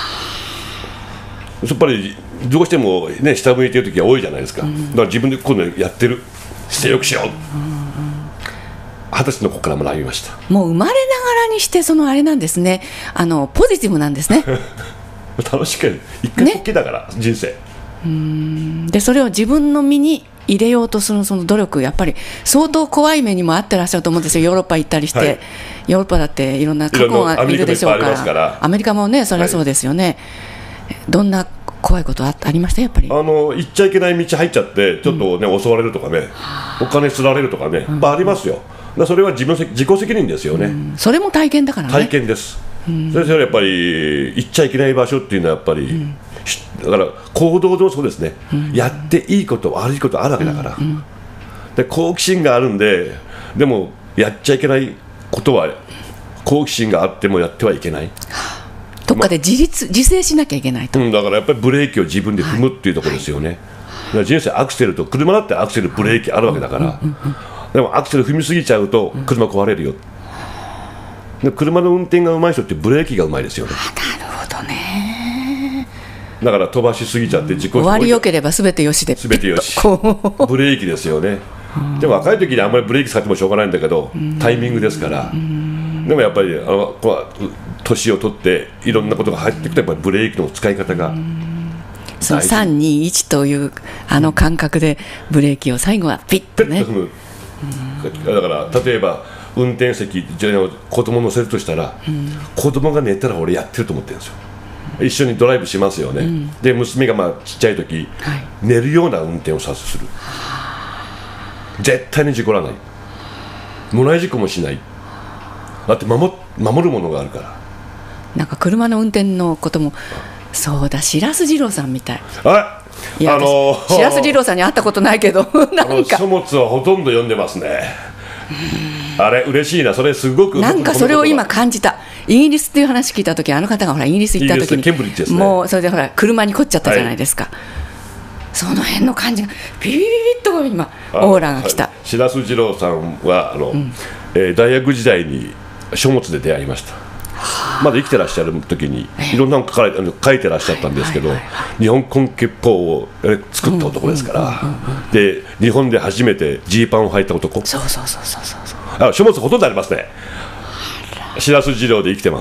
やっぱりどうしてもね、下向いてる時が多いじゃないですか、うん、だから自分で今度やってる、姿勢よくしよう、二十歳の子から学びました。 もう生まれながらにしてそのあれなんですね、あのポジティブなんですね。 楽しく一回こっきだから、ね、人生。 うーん、でそれを自分の身に入れようとするその努力、やっぱり相当怖い目にもあってらっしゃると思うんですよ。ヨーロッパ行ったりして、はい、ヨーロッパだっていろんな過去がいるでしょうから、からアメリカもね、それはそうですよね、はい、どんな怖いこと あ, ありました？やっぱりあの行っちゃいけない道入っちゃってちょっとね、うん、襲われるとかね、お金すられるとかね、うん、ありますよ。だそれは自分自己責任ですよね、うん、 それも体験だからね。 体験です、うん、それはやっぱり行っちゃいけない場所っていうのはやっぱり、うん、だから行動もそうですね、うん、やっていいこと悪いことあるわけだから、うんうん、で好奇心があるんで、でもやっちゃいけないことは好奇心があってもやってはいけない、 どっかで自立、ま、自制しなきゃいけないと、 うん、だからやっぱりブレーキを自分で踏むっていうところですよね、はいはい、人生アクセルと車だってアクセルブレーキあるわけだから、でもアクセル踏みすぎちゃうと車壊れるよ、で車の運転が上手い人ってブレーキが上手いですよね。 なるほどね。 だから飛ばしすぎちゃって自己終わりよければ全てよしで全てよしブレーキですよね。でも若い時にあんまりブレーキ使ってもしょうがないんだけど、タイミングですから。でもやっぱりあのこう年を取っていろんなことが入ってくるとやっぱりブレーキの使い方がそのさんにいちというあの感覚でブレーキを最後はピッとね、 踏む。だから例えば運転席子供乗せるとしたら、うん、子供が寝たら俺やってると思ってるんですよ。一緒にドライブしますよね、うん、で娘がまあちっちゃい時、はい、寝るような運転をさせる、絶対に事故らない、もらい事故もしない、だって 守, 守るものがあるから。なんか車の運転のこともそうだ、白洲二郎さんみたい。 あいや、あのー、白洲二郎さんに会ったことないけどなんか書物はほとんど読んでますね。あれ嬉しいな、それすごくなんかそれを今感じた。イギリスっていう話聞いたとき、あの方がほらイギリス行ったときにケンブリッジですね、 もうそれでほら車に凝っちゃったじゃないですか、はい、その辺の感じがビビビビッと今オーラが来た。 白洲二郎さんはあの、うんえー、大学時代に書物で出会いました。まだ生きてらっしゃる時にいろんなの 書, かれあの書いてらっしゃったんですけど、日本根血法を作った男ですから、で日本で初めてジーパンを履いた男。 そうそうそうそうそうあ、書物ほとんどありますね。白洲二郎で生きてます。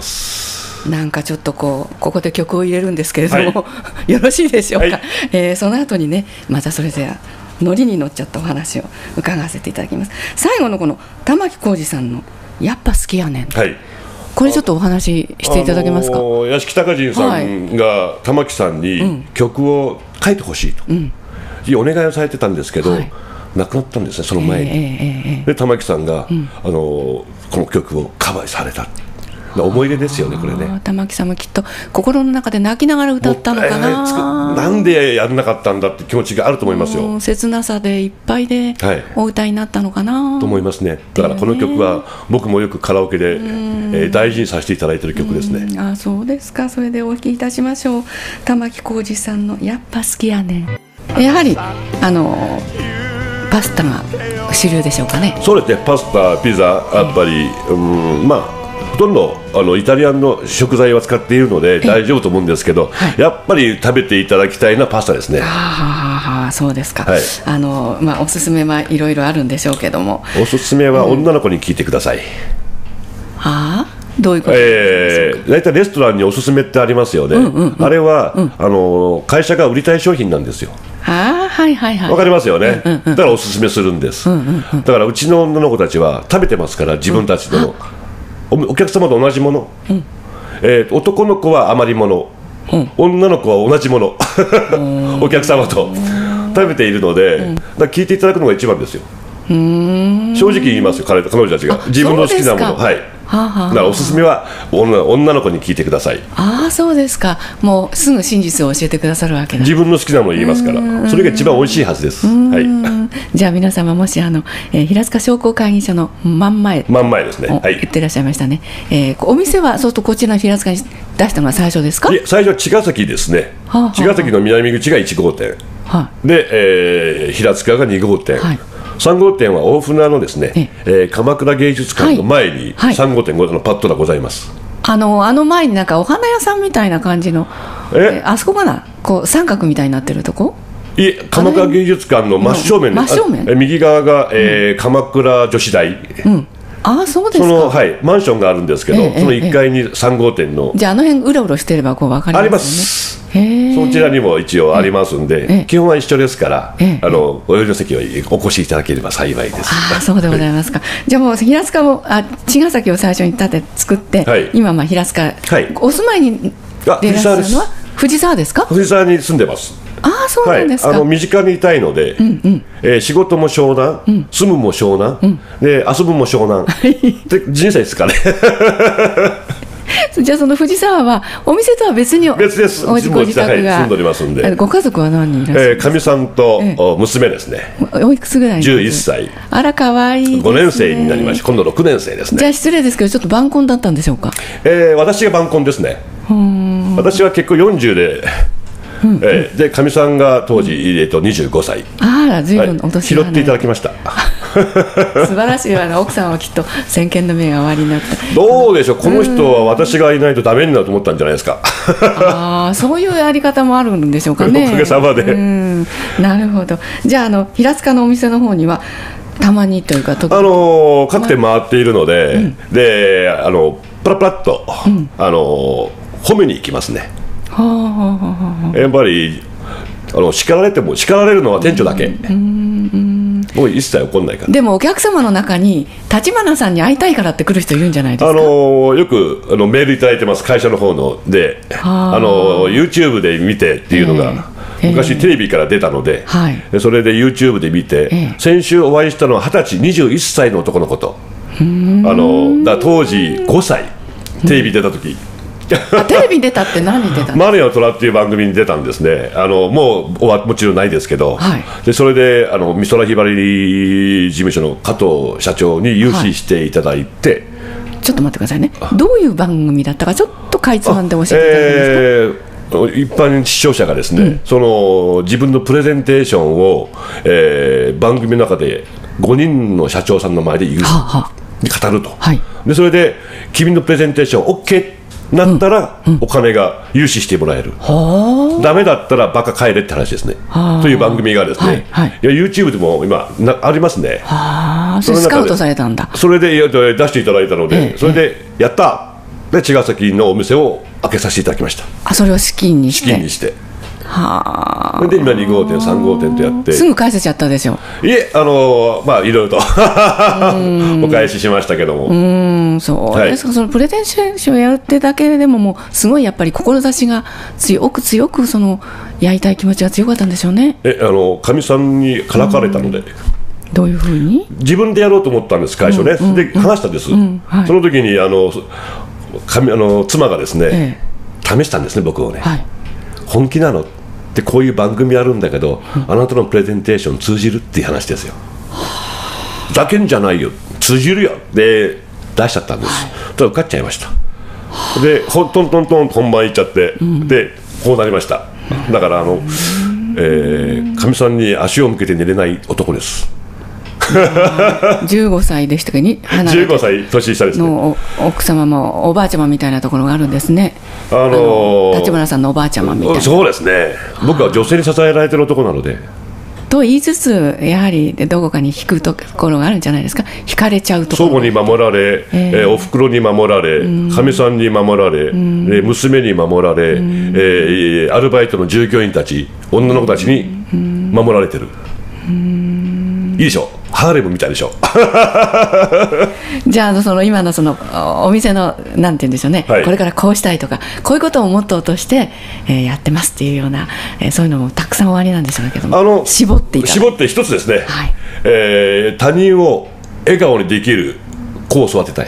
なんかちょっとこうここで曲を入れるんですけれども、はい、よろしいでしょうか、はいえー、その後にねまたそれでノリに乗っちゃったお話を伺わせていただきます。最後のこの玉置浩二さんのやっぱ好きやねん、 はい、 これちょっとお話ししていただけますか。あのー、屋敷隆人さんが玉置さんに曲を書いてほしいと、うん、お願いをされてたんですけど、はい、亡くなったんですね、その前に、えーえーえー、で玉置さんが、うん、あのー、この曲をカバーされた。 思い出ですよね、これね。 玉木さんもきっと心の中で泣きながら歌ったのかな、 えー、なんでやらなかったんだって気持ちがあると思いますよ。 切なさでいっぱいでお歌いになったのかな、はい、 と思いますね。だからこの曲は僕もよくカラオケで、えー、大事にさせていただいている曲ですね。 あ、そうですか。それでお聴きいたしましょう。玉置浩二さんのやっぱ好きやねん。やはりあのパスタが主流でしょうかね。 そうですね、パスタ、ピザ、やっぱり、うん、まあほとんどあのイタリアンの食材を使っているので大丈夫と思うんですけど、はい、やっぱり食べていただきたいのはパスタですね。 はあはあ、そうですか。 はい、 あのまあ、おすすめはいろいろあるんでしょうけども、 おすすめは女の子に聞いてください。うん、 はあ、どういうことですか。 えー、大体レストランにおすすめってありますよね。うんうんうん、あれは、うん、あの会社が売りたい商品なんですよ。 あ、はいはいはい、 わかりますよね、うんうんうん、だからおすすめするんです、うんうんうん、だからうちの女の子たちは食べてますから、自分たちの、うん、お, お客様と同じもの、うん、えー、男の子は余り物、うん、女の子は同じものお客様と食べているので、うん、だから聞いていただくのが一番ですよ。うーん、正直言いますよ、彼, 彼女たちが自分の好きなもの、はい、はあはあ、だからおすすめは 女, 女の子に聞いてください。 ああ、そうですか。もうすぐ真実を教えてくださるわけだ。 自分の好きなものを言いますから、それが一番美味しいはずです。はい、 じゃあ皆様もしあの、えー、平塚商工会議所の真ん前真ん前ですね、はい、 言ってらっしゃいましたね。えー、お店はそうとこちらの平塚に出したのは最初ですか。 いや、最初は茅ヶ崎ですね、はあはあ、茅ヶ崎の南口がいち号店、はあ、で、えー、平塚がに号店、はい、さん号店は大船のですね、ええー、鎌倉芸術館の前にさん号店、はい、のパッドがございます。 あのあの前になんかお花屋さんみたいな感じの、ええー、あそこかな、こう三角みたいになってるとこ。 いえ、鎌倉芸術館の真正面、 真正面、 右側が、えーうん、鎌倉女子大、うん、 ああ、そうですか。 その、はい、マンションがあるんですけど、ええ、そのいっかいにさん号店の、 じゃああの辺うろうろしてればこう分かりますよね。 あります。そちらにも一応ありますんで、ええ、基本は一緒ですから、ええ、あのお寄りの席をお越しいただければ幸いです。 あ、そうでございますか。じゃあもう平塚を、あ、茅ヶ崎を最初に建て作って、はい、今まあ平塚、はい、お住まいにいらっしゃるのは藤沢ですか。 藤沢に住んでます。 ああ、そうなんですか。 はい、あの身近にいたいので、うんうん、えー、仕事も湘南、うん、住むも湘南、うん、で遊ぶも湘南で人生ですかねじゃあその藤沢はお店とは別に別です。 ご自宅が、はい、 住んでおりますんで。 ご家族は何人いらっしゃるんですか。 かみさんと、ええ、娘ですね。 おいくつぐらい。 じゅういっさい。 あら、かわいいですね。 ごねん生になりました。今度ろくねん生ですね。 じゃあ失礼ですけどちょっと晩婚だったんでしょうか。 えー、私が晩婚ですね。うん、私は結構よんじゅうで、うんうん、えー、でかみさんが当時、えー、とにじゅうごさい。 あら、ずいぶんお年が、 はい、拾っていただきました素晴らしいわね。奥さんはきっと先見の目がおありになった。 どうでしょう、この人は私がいないとダメになると思ったんじゃないですかあ、そういうやり方もあるんでしょうかね。 おかげさまで。 うん、なるほど。じゃあ、あの平塚のお店の方にはたまにというか、 あのー、各店回っているので、うん、であのプラプラっと、うん、あのー、褒めに行きますね。はあはあはあ、やっぱりあの叱られても叱られるのは店長だけ、うんうん、もう一切怒んないから。 でもお客様の中に立花さんに会いたいからって来る人いるんじゃないですか。 あのよくあのメールいただいてます、会社の方ので、あの YouTube で見てっていうのが、えー、昔テレビから出たので、えー、それで YouTube で見て、えー、先週お会いしたのははたちにじゅういっさいの男の子と、あのだ当時ごさいテレビ出た時、 テレビに出たって何に出たの。 マネの虎っていう番組に出たんですね。あのもうもちろんないですけど、はい、でそれであの美空ひばり事務所の加藤社長に融資していただいて、はい、 ちょっと待ってくださいね。どういう番組だったかちょっとかいつまんで教えていただけますか。 えー、一般視聴者がですね、うん、その自分のプレゼンテーションを、えー、番組の中でごにんの社長さんの前で言う、はあはあ、語ると、はい、でそれで君のプレゼンテーション OK ってなったら、うんうん、お金が融資してもらえる、ダメだったらバカ帰れって話ですね、という番組がですね、はいはい、いや YouTube でも今なありますね。 はそれスカウトされたんだ。 それで出していただいたので、ええ、それでやったで茅ヶ崎のお店を開けさせていただきました。 あ、それを資金にして。 資金にして。 はあ。 それで今に号店さん号店とやってすぐ返せちゃったでしょ。 いえ、あのまあいろいろとお返ししましたけども。 うーん、そうですか、はい、そのプレゼンテーションをやるってだけでももうすごいやっぱり志が強く強くそのやりたい気持ちが強かったんでしょうね。 え、あのかみさんにからかれたので。 どういうふうに。 自分でやろうと思ったんです最初ね、うんうんうん、で話したんです、うん、はい、その時にあの神あの妻がですね、 ええ、試したんですね、僕をね、 はい、 本気なのってこういう番組あるんだけど、うん、あなたのプレゼンテーション通じるっていう話ですよ。ふざけんじゃないよ、通じるよで出しちゃったんです、はい、ただ受かっちゃいました。でほんとんとんとん本番行っちゃって、うん、でこうなりました。だからあのかみ、えー、さんに足を向けて寝れない男です。 じゅうごさいでしたかに離れて、 じゅうごさい年下ですね。 の奥様もおばあちゃまみたいなところがあるんですね。 あのー、立花さんのおばあちゃまみたいな。 そうですね、僕は女性に支えられてる男なので。 と言いつつ、やはりどこかに引くところがあるんじゃないですか。引かれちゃうところ。 祖母に守られ、えー、おふくろに守られ、かみさんに守られ、娘に守られ、えー、アルバイトの従業員たち、女の子たちに守られてる。いいでしょ、ハーレムみたいでしょ。 じゃあ、その今のそのお店のなんて言うんでしょうね、はい、これからこうしたいとか、こういうことをモットーとして、えー、やってますっていうような、えー、そういうのもたくさんおありなんでしょうけども、あの絞っていただいて、 絞って一つですね、はい、えー、他人を笑顔にできる子を育てたい。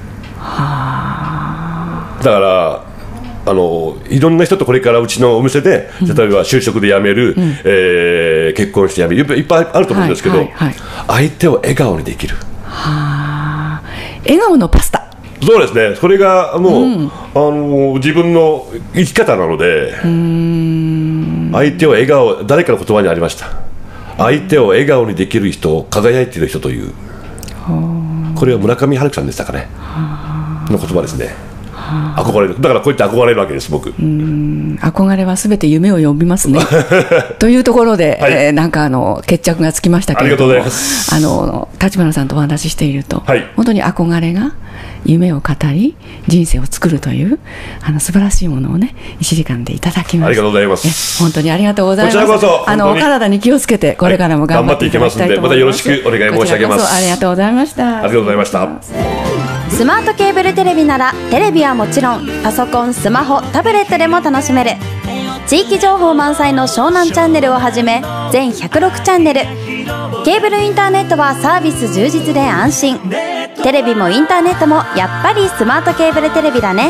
はだからあのいろんな人とこれからうちのお店で、例えば就職で辞める、うん、えー、結婚して辞める、いっぱいあると思うんですけど、はいはいはい、相手を笑顔にできる。 は笑顔のパスタ。 そうですね、それがもう、うん、あの自分の生き方なので、うーん、相手を笑顔、誰かの言葉にありました、相手を笑顔にできる人、輝いている人という、これは村上春樹さんでしたかねの言葉ですね。憧れる、だからこうやって憧れるわけです、僕。うーん、憧れはすべて夢を呼びますね。というところで、はい、えー、なんかあの決着がつきましたけれども、ありがとうございます。あの立花さんとお話ししていると、はい、本当に憧れが夢を語り人生を作るというあの素晴らしいものをね、いちじかんでいただきました。 ありがとうございます。 本当にありがとうございます。 こちらこそあのお体に気をつけてこれからも頑張っていただきたいと思います。 頑張っていきますので、またよろしくお願い申し上げます。 ありがとうございました。 ありがとうございました。 スマートケーブルテレビならテレビはもちろんパソコン、スマホ、タブレットでも楽しめる。地域情報満載の湘南チャンネルをはじめ全ひゃくろくチャンネル、ケーブルインターネットはサービス充実で安心。テレビもインターネットもやっぱりスマートケーブルテレビだね。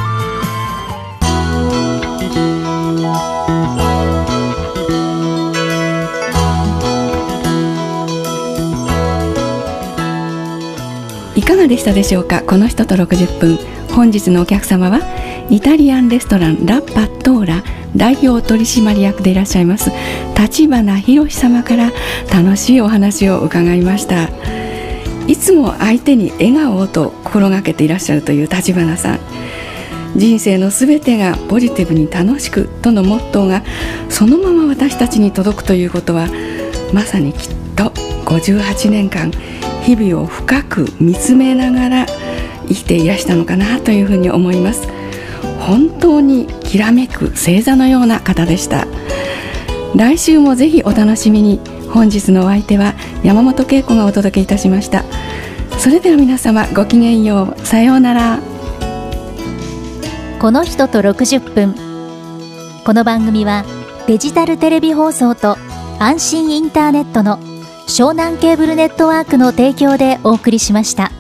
いかがでしたでしょうか。この人とろくじゅっぷん、本日のお客様はイタリアンレストランラ・パットーラ代表取締役でいらっしゃいます立花博様から楽しいお話を伺いました。いつも相手に笑顔をと心がけていらっしゃるという立花さん、人生のすべてがポジティブに楽しくとのモットーがそのまま私たちに届くということは、まさにきっとごじゅうはちねんかん日々を深く見つめながら生きていらしたのかなというふうに思います。本当にきらめく星座のような方でした。来週もぜひお楽しみに。本日のお相手は山本恵子がお届けいたしました。それでは皆様ごきげんよう。さようなら。 この人とろくじゅっぷん。この番組はデジタルテレビ放送と安心インターネットの湘南ケーブルネットワークの提供でお送りしました。